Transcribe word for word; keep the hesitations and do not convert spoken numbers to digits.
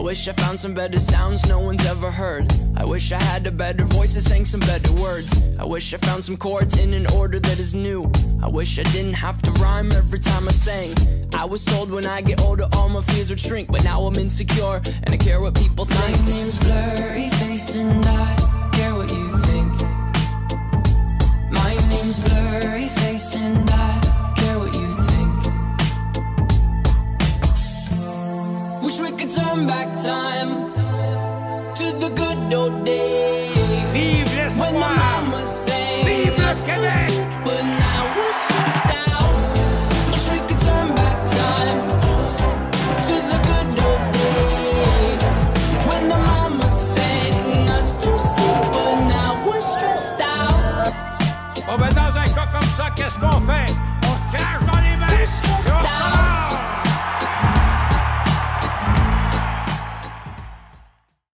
wish I found some better sounds no one's ever heard. I wish I had a better voice that sang some better words. I wish I found some chords in an order that is new. I wish I didn't have to rhyme every time I sang. I was told when I get older all my fears would shrink, but now I'm insecure and I care what people think. My name's Blurry Face and I care what you think. My name's Blurry Face and I care what you think. Wish we could turn back time to the good old days. Vive when the mama sang us to sleep, but now we're stressed out. Wish we could turn back time to the good old days when the mama sang us to sleep, but now we're stressed out. Bon ben dans un cas comme ça, qu'est-ce qu'on fait?